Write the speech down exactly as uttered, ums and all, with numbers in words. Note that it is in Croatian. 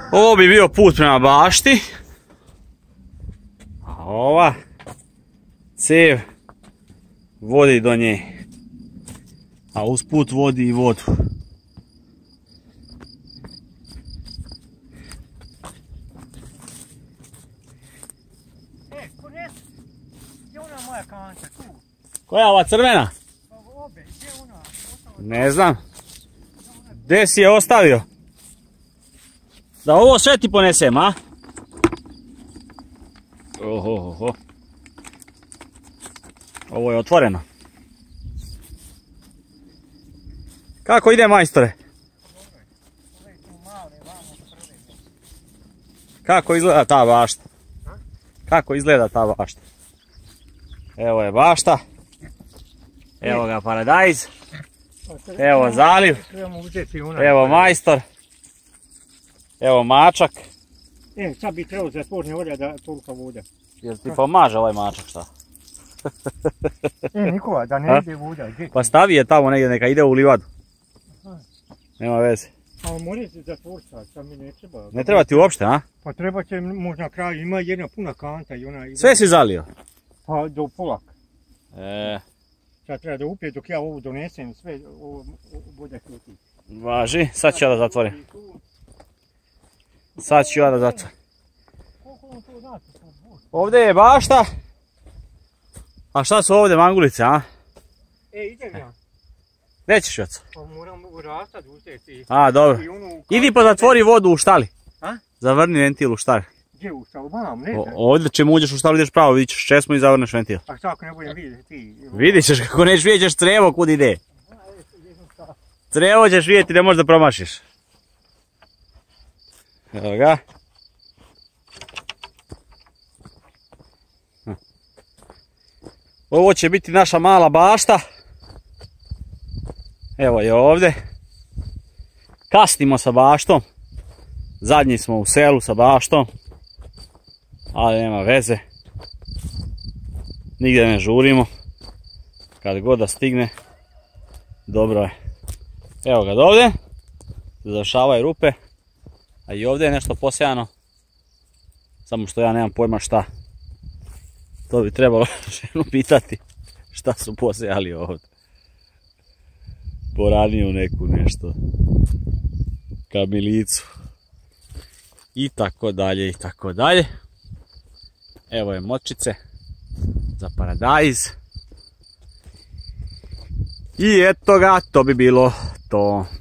Ovo bi bio put prema bašti. A ova cev vodi do nje. A usput vodi i vodu. E, ponesi, gdje ona moja kanta, tu? Koja je ova crvena? Obe, gdje ona? Ne znam. Gdje si je ostavio? Da ovo sve ti ponesem, a? Oho, oho. Ovo je otvoreno. Kako ide, majstore? Kako izgleda ta bašta? Kako izgleda ta bašta? Evo je bašta. Evo ga paradajz. Evo zaliv. Evo majstor. Evo mačak. E, sad bi trebao zatvorni orja da tolika voda. Jel ti pomaže ovaj mačak, šta? E, Nikola, da ne ide voda. Pa stavi je tamo negdje, neka ide u livadu. Nema veze. A mora se zatvoriti sad, sad mi ne treba. Ne treba ti uopšte, a? Pa treba će možda na kraju, ima jedna puna kanta i ona... Sve si zalio? Pa do polak. E, Sad treba da upije dok ja ovu donesem, sve ovo bude kluti. važi, sad ću ja da zatvorim. Sad ću ja da zatvorim. Ovdje je bašta. A šta su ovdje mangulice, a? E, idem ja. Gdje ćeš, oca? Pa moram urastad uzeti. A, dobro. Idi pa zatvori vodu u štali. A? Zavrni ventil u štali. Gdje u štalu? Mam, ne O, znam. ovdje čim uđeš u štalu ideš pravo, vidit ćeš česmu i zavrneš ventil. A šta ako ne budem vidjeti ti? Vidit ćeš kako nećeš vidjet ćeš crevo kud ide. Crevo ćeš vidjeti, ne možeš da promašiš. Evo ga. Ovo će biti naša mala bašta. Evo je ovdje. Kasnimo sa baštom. Zadnji smo u selu sa baštom. Ali nema veze. Nigdje ne žurimo. Kad god da stigne. Dobro je. Evo ga dovde. Završavaju rupe. A i ovdje je nešto posejano. Samo što ja nemam pojma šta. To bi trebalo ženu pitati šta su posejali ovdje. Poraniju neku nešto. Kamilicu. I tako dalje i tako dalje. Evo je močice za paradajz. I eto ga, to bi bilo to.